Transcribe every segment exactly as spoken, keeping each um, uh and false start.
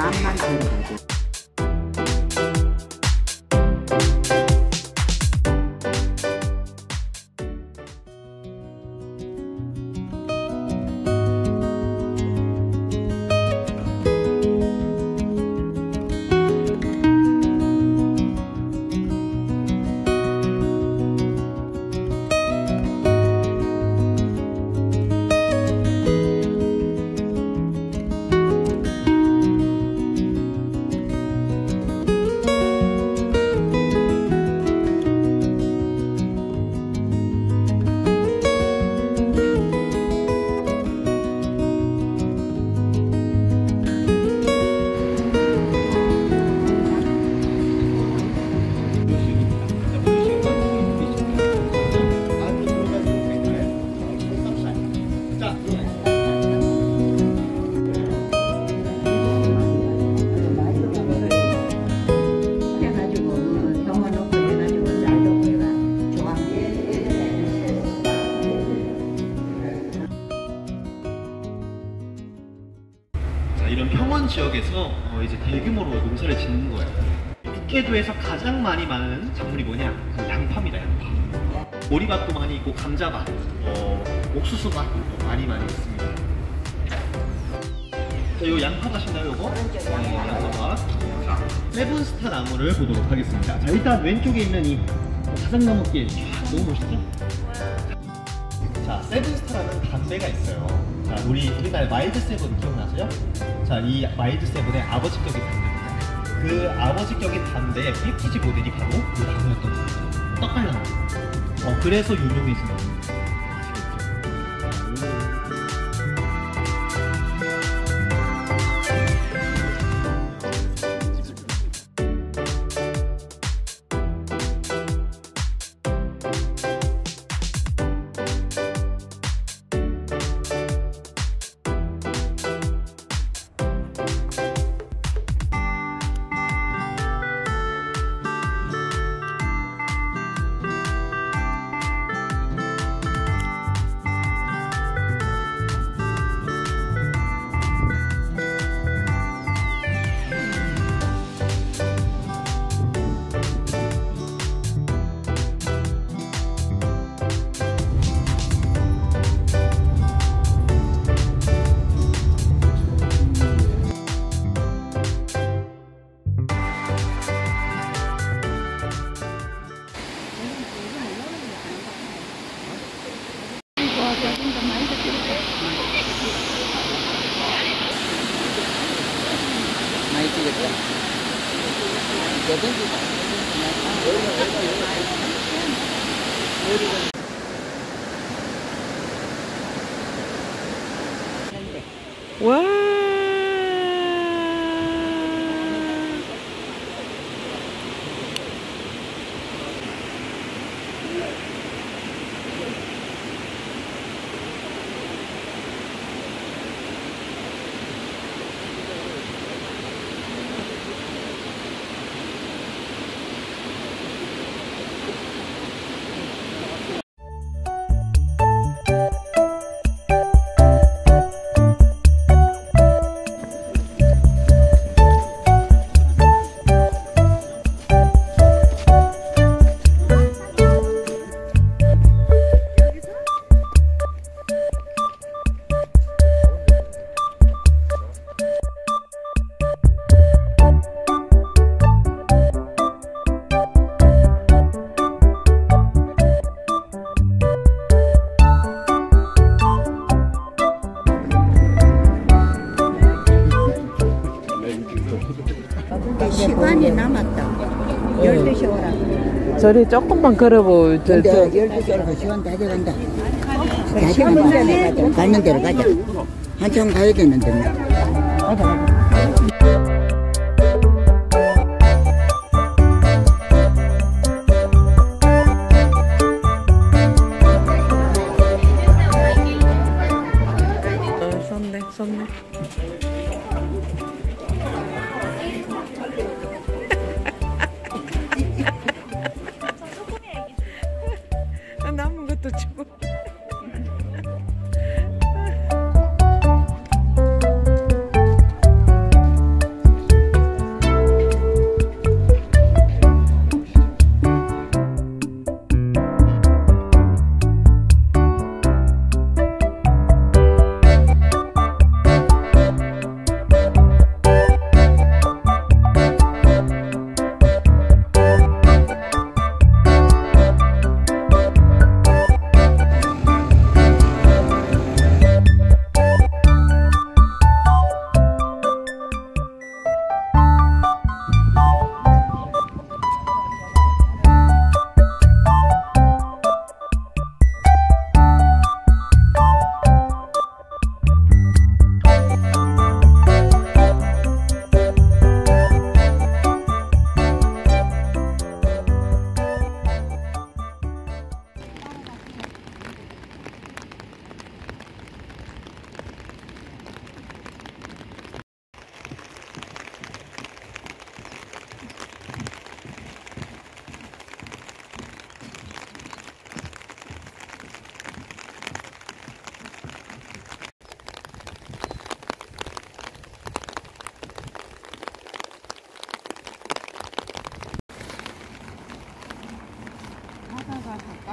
반만 들어가고. 이런 평원 지역에서 어 이제 대규모로 농사를 짓는 거예요. 북계도에서 가장 많이 많은 작물이 뭐냐? 양파입니다. 양파. 보리밭도 많이 있고 감자밭, 어, 옥수수밭 많이 많이 있습니다. 자, 요 양파밭인가요, 요거? 네, 양파밭. 자, 세븐스타 나무를 보도록 하겠습니다. 자, 일단 왼쪽에 있는 이 자작나무길 너무 멋있죠? 자, 세븐스타라는 담배가 있어요. 자, 우리 우리나라 마일드 세븐 기억나세요? 자, 이 마일드 세븐의 아버지격인 담배입니다. 그 아버지격인 담배의 패키지 모델이 바로 이 나무였던 거예요. 떡갈나무. 어, 그래서 유명해진 겁니다. 많이 찍었다. 와. 시간이 남았다. 열두 시 오라고. 저리 조금만 걸어보. 저, 저. 열두 시 오라고 시간 다 돼간다. 다시 가는 데로 가자. 가는 데로 가자. 한참 가야 되는데. 가자, 가자. 섰네, 섰네. 남은 것도 주고.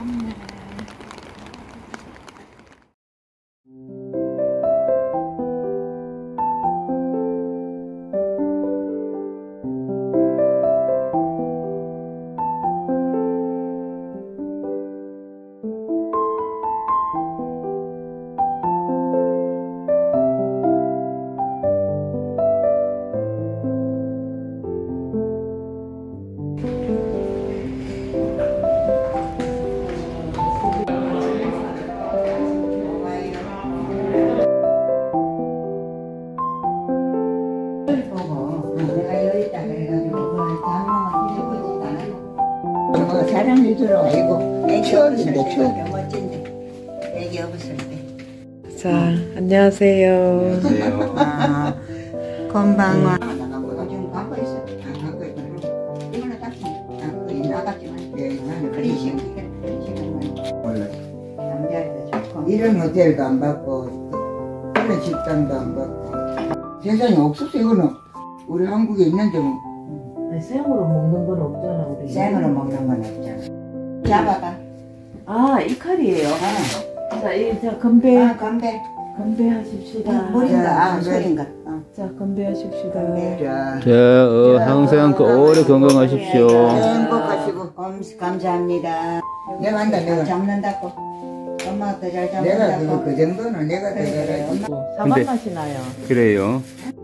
뭐 사랑해주러 아이고 추억인데 추억 멋진데 애기 없을 때. 자, 안녕하세요. 아, 건방와. 지금 갖고 있어. 아, 갖고 있어. 이거는 딱 아, 나갔지만. 네, 나는 그리 시간 그리 시간만. 몰라. 남자도 좋고. 이런 호텔도 안 받고, 그런 식당도 안 받고. 세상에 없었어 이거는. 우리 한국에 있는데 뭐. 생으로 먹는 건 없잖아, 우리. 생으로 먹는 건 없잖아. 잡아봐. 아, 이 칼이에요. 아, 자, 이, 자, 건배. 아 건배. 건배하십시다. 물인가? 아, 소인가? 어. 자, 건배하십시다. 자. 자, 어, 항상 그 오래 건강하십시오. 행복하시고. 엄, 감사합니다. 내가 한다, 내가. 잡는다고. 엄마가 더 잘 잡는다고. 내가 그, 그 정도는 내가 더 잘하지. 사과 맛이 나요. 그래요.